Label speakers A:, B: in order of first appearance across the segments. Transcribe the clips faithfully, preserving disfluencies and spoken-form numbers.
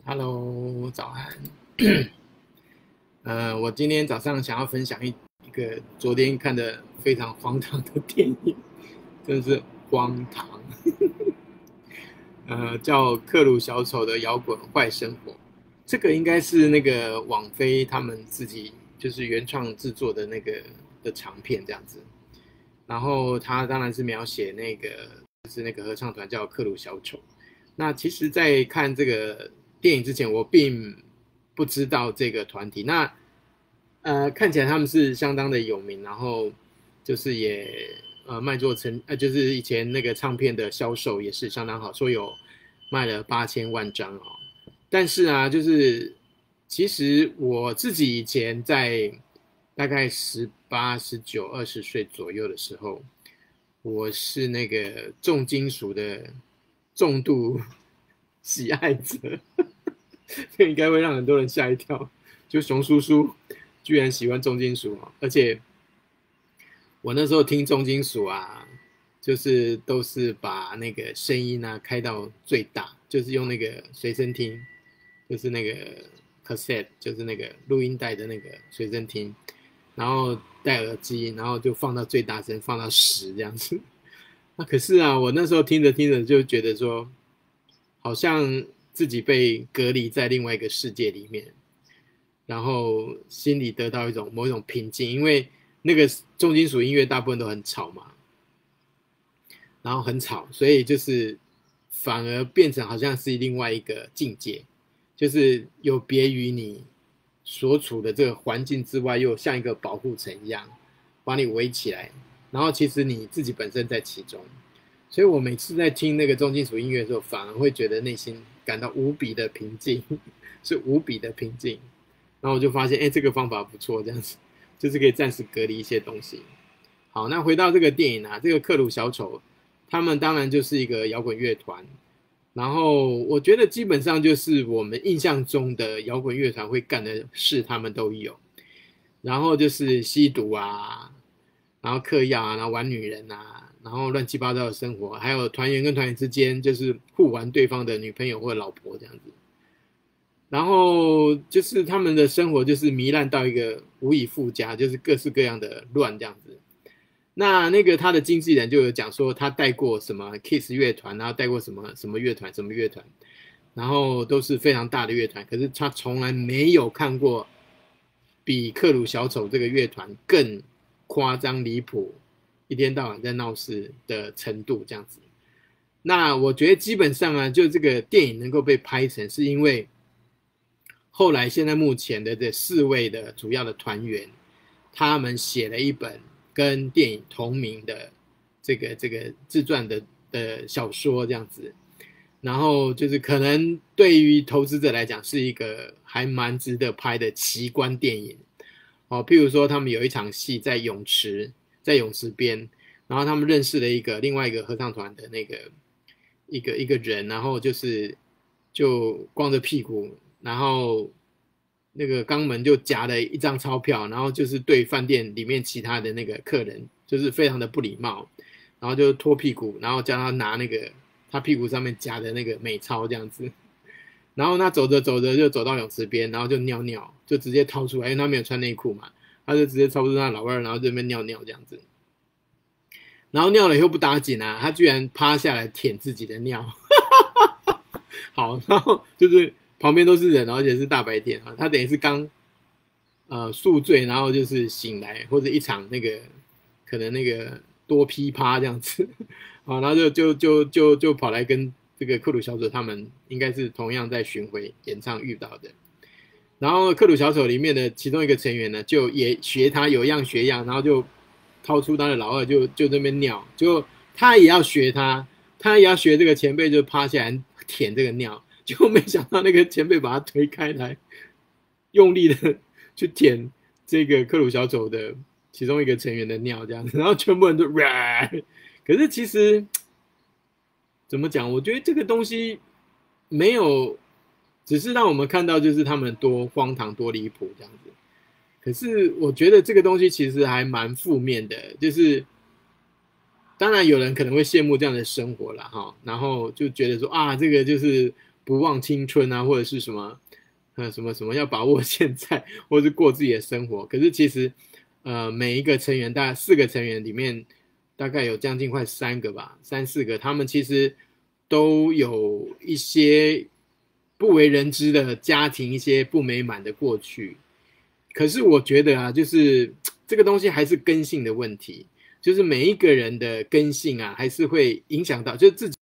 A: Hello，早安。呃，我今天早上想要分享一一个昨天看的非常荒唐的电影，真的是荒唐。呃，叫《克鲁小丑的摇滚坏生活》，这个应该是那个网飞他们自己就是原创制作的那个的长片这样子。然后他当然是描写那个就是那个合唱团叫克鲁小丑。那其实，在看这个电影之前，我并不知道这个团体。那呃，看起来他们是相当的有名，然后就是也呃卖座成呃，就是以前那个唱片的销售也是相当好，说有卖了八千万张哦。但是啊，就是其实我自己以前在大概十八、十九、二十岁左右的时候，我是那个重金属的重度喜爱者，这应该会让很多人吓一跳。就熊叔叔居然喜欢重金属哦，而且我那时候听重金属啊，就是都是把那个声音啊开到最大，就是用那个随身听，就是那个 cassette，就是那个录音带的那个随身听，然后戴耳机，然后就放到最大声，放到十这样子。那可是啊，我那时候听着听着就觉得说，好像自己被隔离在另外一个世界里面，然后心里得到一种某一种平静，因为那个重金属音乐大部分都很吵嘛，然后很吵，所以就是反而变成好像是另外一个境界，就是有别于你所处的这个环境之外，又像一个保护层一样把你围起来，然后其实你自己本身在其中。所以我每次在听那个重金属音乐的时候，反而会觉得内心感到无比的平静，是无比的平静。然后我就发现，哎，这个方法不错，这样子就是可以暂时隔离一些东西。好，那回到这个电影啊，这个克鲁小丑，他们当然就是一个摇滚乐团。然后我觉得基本上就是我们印象中的摇滚乐团会干的事，他们都有。然后就是吸毒啊，然后嗑药啊，然后玩女人啊，然后乱七八糟的生活，还有团员跟团员之间就是互玩对方的女朋友或老婆这样子。然后就是他们的生活就是糜烂到一个无以复加，就是各式各样的乱这样子。那那个他的经纪人就有讲说，他带过什么 Kiss 乐团，然后带过什么什么乐团，什么乐团，然后都是非常大的乐团，可是他从来没有看过比克鲁小丑这个乐团更夸张离谱，一天到晚在闹事的程度这样子。那我觉得基本上啊，就这个电影能够被拍成，是因为后来现在目前的这四位的主要的团员，他们写了一本跟电影同名的这个这个自传的的小说这样子。然后就是可能对于投资者来讲是一个还蛮值得拍的奇观电影哦。譬如说他们有一场戏在泳池，在泳池边，然后他们认识了一个另外一个合唱团的那个一个一个人，然后就是就光着屁股，然后那个肛门就夹了一张钞票，然后就是对饭店里面其他的那个客人就是非常的不礼貌，然后就脱屁股，然后叫他拿那个他屁股上面夹的那个美钞这样子。然后他走着走着就走到泳池边，然后就尿尿，就直接掏出来，因为他没有穿内裤嘛，他就直接掏出他老二，然后这边尿尿这样子。然后尿了以后不打紧啊，他居然趴下来舔自己的尿。好，然后就是旁边都是人，而且是大白天啊，他等于是刚呃宿醉，然后就是醒来，或者一场那个可能那个多噼啪这样子，啊，然后就就就就就跑来跟这个克鲁小丑他们应该是同样在巡回演唱遇到的。然后克鲁小丑里面的其中一个成员呢，就也学他有样学样，然后就掏出他的老二就就那边尿，就他也要学他，他也要学这个前辈，就趴下来舔这个尿，结果没想到那个前辈把他推开来，用力的去舔这个克鲁小丑的其中一个成员的尿，这样子，然后全部人都，可是其实怎么讲？我觉得这个东西没有，只是让我们看到就是他们多荒唐、多离谱这样子。可是我觉得这个东西其实还蛮负面的，就是当然有人可能会羡慕这样的生活啦，哈，然后就觉得说啊，这个就是不忘青春啊，或者是什么呃什么什么要把握现在，或者是过自己的生活。可是其实呃每一个成员，大概四个成员里面，大概有将近快三个吧，三四个，他们其实都有一些不为人知的家庭，一些不美满的过去。可是我觉得啊，就是这个东西还是根性的问题，就是每一个人的根性啊，还是会影响到，就是自己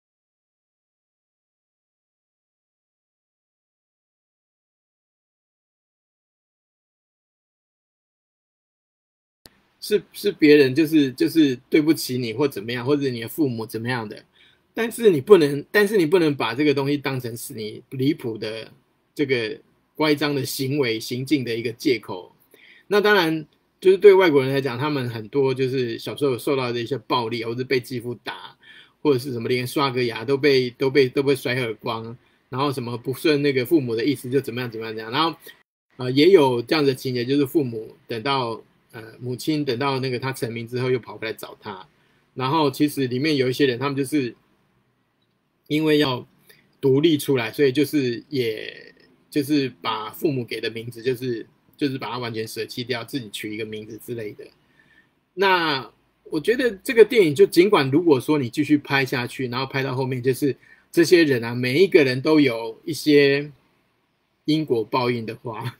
A: 是是别人就是就是对不起你或怎么样，或者你的父母怎么样的，但是你不能，但是你不能把这个东西当成是你离谱的这个乖张的行为行径的一个借口。那当然，就是对外国人来讲，他们很多就是小时候受到的一些暴力，或者被继父打，或者是什么连刷个牙都被都被都被甩耳光，然后什么不顺那个父母的意思就怎么样怎么样怎样，然后呃也有这样的情节，就是父母等到呃母亲等到那个他成名之后又跑回来找他，然后其实里面有一些人他们就是因为要独立出来，所以就是也就是把父母给的名字就是就是把它完全舍弃掉，自己取一个名字之类的。那我觉得这个电影就尽管如果说你继续拍下去，然后拍到后面就是这些人啊，每一个人都有一些因果报应的话，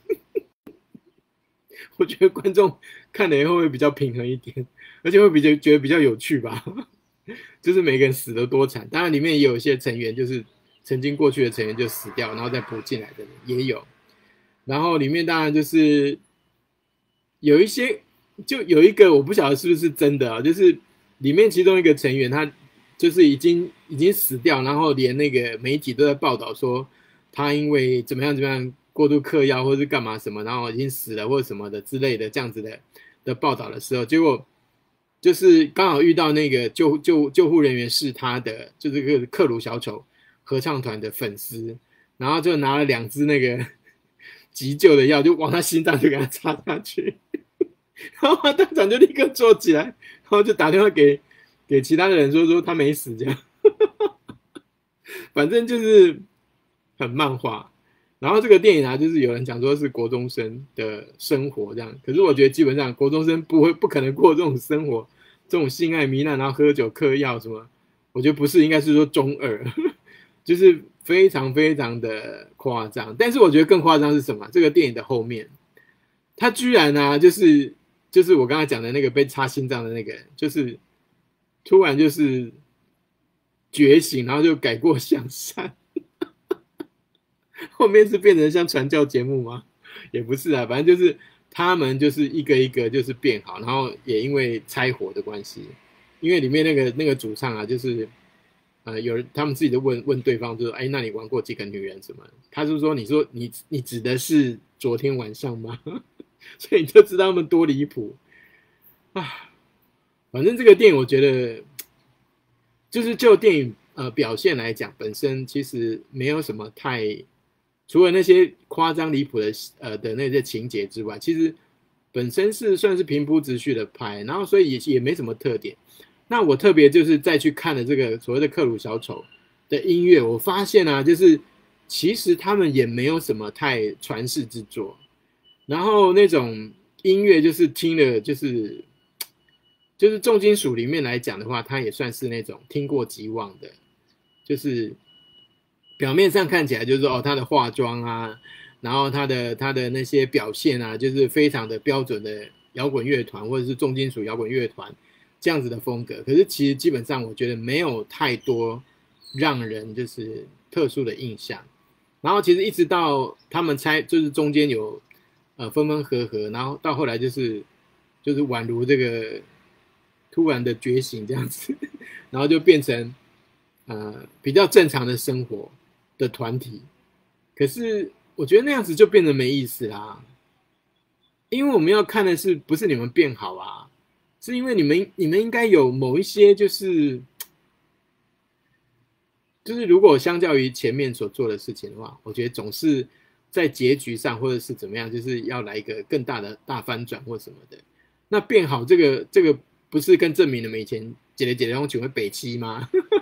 A: 我觉得观众看了以后会比较平衡一点，而且会比较觉得比较有趣吧。就是每个人死得多惨，当然里面也有一些成员就是曾经过去的成员就死掉，然后再补进来的人也有。然后里面当然就是有一些，就有一个我不晓得是不是真的啊，就是里面其中一个成员他就是已经已经死掉，然后连那个媒体都在报道说他因为怎么样怎么样过度嗑药或是干嘛什么，然后已经死了或者什么的之类的这样子的的报道的时候，结果就是刚好遇到那个救救救护人员是他的，就是这个克鲁小丑合唱团的粉丝，然后就拿了两支那个急救的药，就往他心脏就给他插下去，然后他当场就立刻坐起来，然后就打电话给给其他的人说说他没死这样，反正就是很漫画。然后这个电影啊，就是有人讲说是国中生的生活这样，可是我觉得基本上国中生不会不可能过这种生活，这种性爱糜烂，然后喝酒嗑药什么，我觉得不是，应该是说中二，就是非常非常的夸张。但是我觉得更夸张是什么？这个电影的后面，他居然啊，就是就是我刚才讲的那个被插心脏的那个人，就是突然就是觉醒，然后就改过向善。后面是变成像传教节目吗？也不是啊，反正就是他们就是一个一个就是变好，然后也因为拆伙的关系，因为里面那个那个主唱啊，就是呃有人他们自己就问问对方，就说哎，那你玩过几个女人什么？他就说你说你你指的是昨天晚上吗？所以你就知道他们多离谱啊！反正这个电影我觉得就是就电影呃表现来讲，本身其实没有什么太。除了那些夸张离谱的呃的那些情节之外，其实本身是算是平铺直叙的拍，然后所以也也没什么特点。那我特别就是再去看了这个所谓的克鲁小丑的音乐，我发现啊，就是其实他们也没有什么太传世之作，然后那种音乐就是听了就是就是重金属里面来讲的话，它也算是那种听过即忘的，就是。表面上看起来就是说哦，他的化妆啊，然后他的他的那些表现啊，就是非常的标准的摇滚乐团或者是重金属摇滚乐团这样子的风格。可是其实基本上我觉得没有太多让人就是特殊的印象。然后其实一直到他们猜就是中间有呃分分合合，然后到后来就是就是宛如这个突然的觉醒这样子，然后就变成呃比较正常的生活。的团体，可是我觉得那样子就变得没意思啦，因为我们要看的是不是你们变好啊，是因为你们你们应该有某一些就是就是如果相较于前面所做的事情的话，我觉得总是在结局上或者是怎么样，就是要来一个更大的大翻转或什么的。那变好这个这个不是更证明了我们以前姐姐姐姐会北七吗？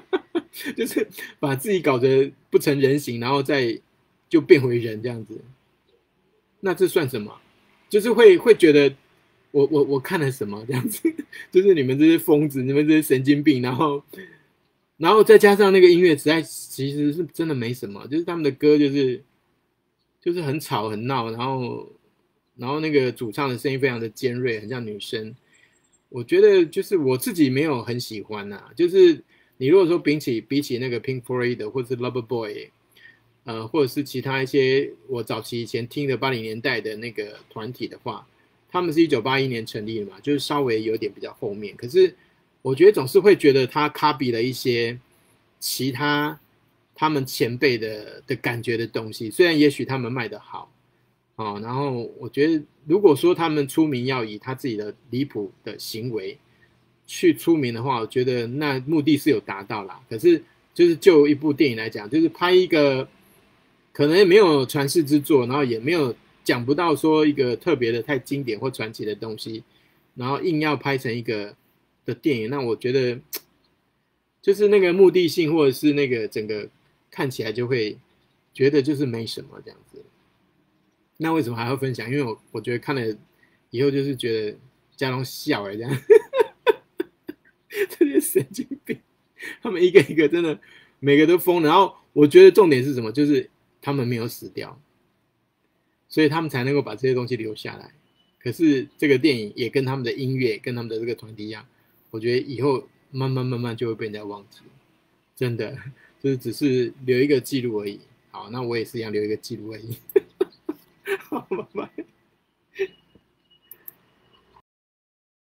A: 就是把自己搞得不成人形，然后再就变回人这样子。那这算什么？就是会会觉得我我我看了什么这样子？就是你们这些疯子，你们这些神经病，然后然后再加上那个音乐，实在其实是真的没什么，就是他们的歌就是就是很吵很闹，然后然后那个主唱的声音非常的尖锐，很像女生。我觉得就是我自己没有很喜欢呐、啊，就是你如果说比起比起那个 Pink Floyd 或者是 Loverboy， 呃，或者是其他一些我早期以前听的八零年代的那个团体的话，他们是一九八一年成立的嘛，就是稍微有点比较后面。可是我觉得总是会觉得他 copy 了一些其他他们前辈的的感觉的东西，虽然也许他们卖得好。哦，然后我觉得，如果说他们出名要以他自己的离谱的行为去出名的话，我觉得那目的是有达到啦。可是，就是就一部电影来讲，就是拍一个可能也没有传世之作，然后也没有讲不到说一个特别的太经典或传奇的东西，然后硬要拍成一个的电影，那我觉得就是那个目的性或者是那个整个看起来就会觉得就是没什么这样子。那为什么还要分享？因为我我觉得看了以后就是觉得家中笑哎，这样这些神经病，他们一个一个真的每个都疯。然后我觉得重点是什么？就是他们没有死掉，所以他们才能够把这些东西留下来。可是这个电影也跟他们的音乐、跟他们的这个团体一样，我觉得以后慢慢慢慢就会被人家忘记，真的就是只是留一个记录而已。好，那我也是一样留一个记录而已。